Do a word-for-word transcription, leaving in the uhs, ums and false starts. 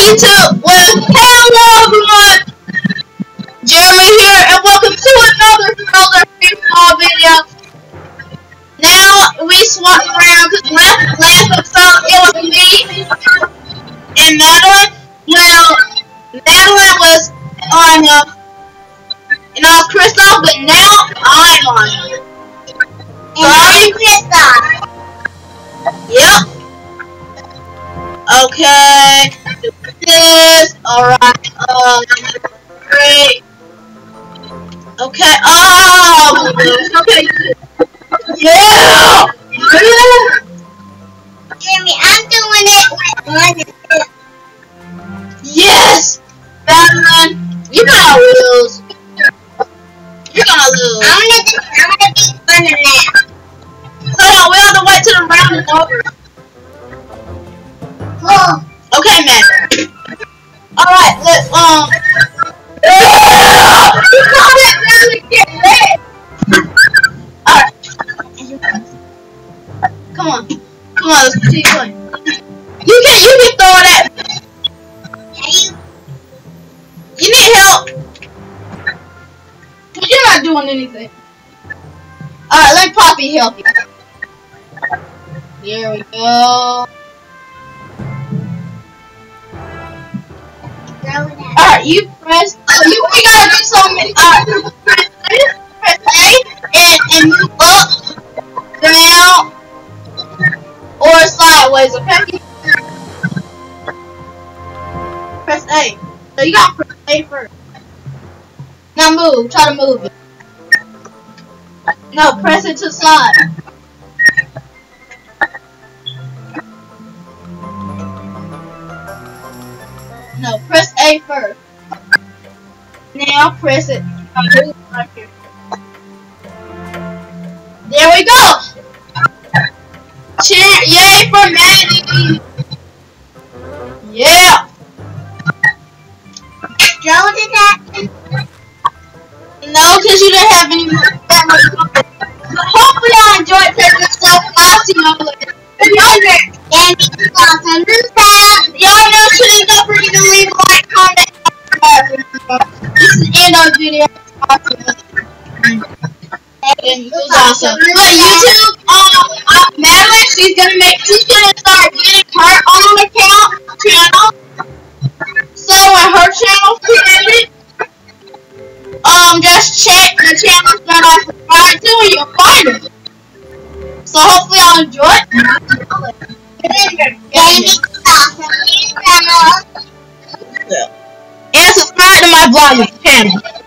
YouTube. Well, hello everyone. Jeremy here, and welcome to another another free fall video. Now we swap around because last last episode it was me and Madeline. Well, Madeline was on uh, and I was Kristoff, but now I'm on. And I'm Kristoff. Yep. Okay. Do this. Alright. Um. Great. Okay. Oh. Okay. Yeah. Jimmy, I'm doing it with one. Yes. Batman, you're gonna lose. You're gonna lose. I'm gonna, do, I'm gonna be fun in that. Hold on. We have to wait till the round is over. Cool. Okay, man. Alright, let's, um... You called it really get red! Alright. Come on. Come on, let's keep going. You can, you can throw it at me. You, You need help. But you're not doing anything. Alright, let Poppy help you. Here we go. Alright, you press. Oh, you we gotta do something. Alright, press A, press A, and and move up, down, or sideways. Okay. Press A. So you gotta press A first. Now move. Try to move it. No, press it to the side. No, press A first. Now press it. Right here. There we go. Cheer! Yay for Maddie! Yeah. Joe did that. No, because you didn't have any more. That much fun. But hopefully y'all enjoyed taking stuff. I'll see y'all later. Remember, And be awesome. Subscribe. y'all know shouldn't don't forget to leave a like, comment, and subscribe. This is the end of the video. And it was awesome. But YouTube, um, uh, Madeline, she's gonna make, she's gonna start getting her own account channel. So when her channel's created, um, just check the channels that I subscribed to, and you'll find it. So hopefully y'all enjoy it. Remember, and be awesome. Be channel. And subscribe to my vlogging channel.